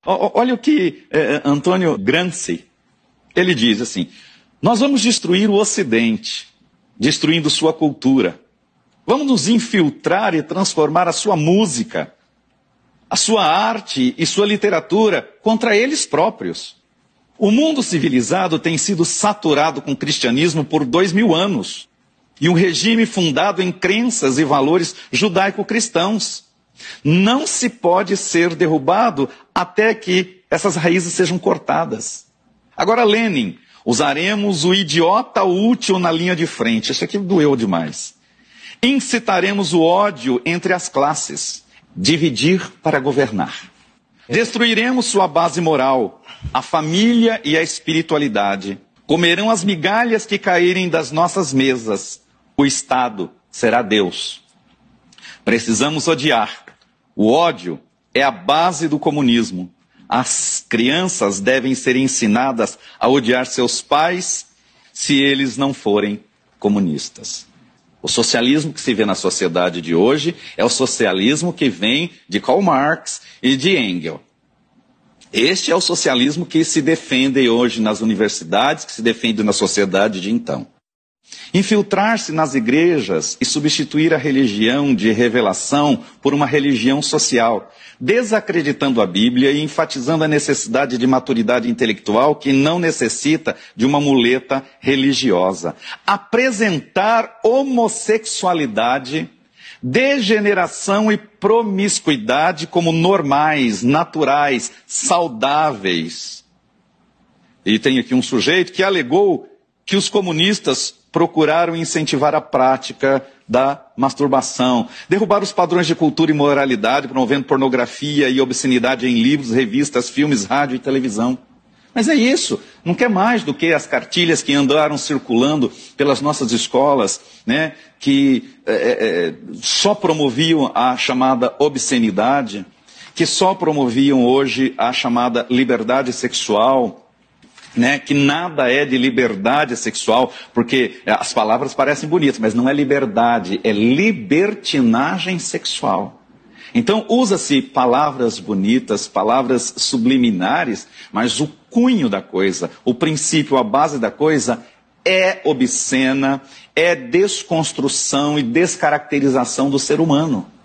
Olha o que Antônio Gramsci, ele diz assim: nós vamos destruir o Ocidente, destruindo sua cultura. Vamos nos infiltrar e transformar a sua música, a sua arte e sua literatura contra eles próprios. O mundo civilizado tem sido saturado com cristianismo por 2000 anos. E um regime fundado em crenças e valores judaico-cristãos. Não se pode ser derrubado até que essas raízes sejam cortadas. Agora, Lenin, usaremos o idiota útil na linha de frente. Isso aqui doeu demais. Incitaremos o ódio entre as classes. Dividir para governar. Destruiremos sua base moral, a família e a espiritualidade. Comerão as migalhas que caírem das nossas mesas. O Estado será Deus. Precisamos odiar. O ódio é a base do comunismo. As crianças devem ser ensinadas a odiar seus pais se eles não forem comunistas. O socialismo que se vê na sociedade de hoje é o socialismo que vem de Karl Marx e de Engels. Este é o socialismo que se defende hoje nas universidades, que se defende na sociedade de então. Infiltrar-se nas igrejas e substituir a religião de revelação por uma religião social, desacreditando a Bíblia e enfatizando a necessidade de maturidade intelectual que não necessita de uma muleta religiosa. Apresentar homossexualidade, degeneração e promiscuidade como normais, naturais, saudáveis. E tem aqui um sujeito que alegou que os comunistas procuraram incentivar a prática da masturbação, derrubar os padrões de cultura e moralidade, promovendo pornografia e obscenidade em livros, revistas, filmes, rádio e televisão. Mas é isso, não quer mais do que as cartilhas que andaram circulando pelas nossas escolas, né, que só promoviam a chamada obscenidade, que só promoviam hoje a chamada liberdade sexual, né, que nada é de liberdade sexual, porque as palavras parecem bonitas, mas não é liberdade, é libertinagem sexual. Então usa-se palavras bonitas, palavras subliminares, mas o cunho da coisa, o princípio, a base da coisa é obscena, é desconstrução e descaracterização do ser humano.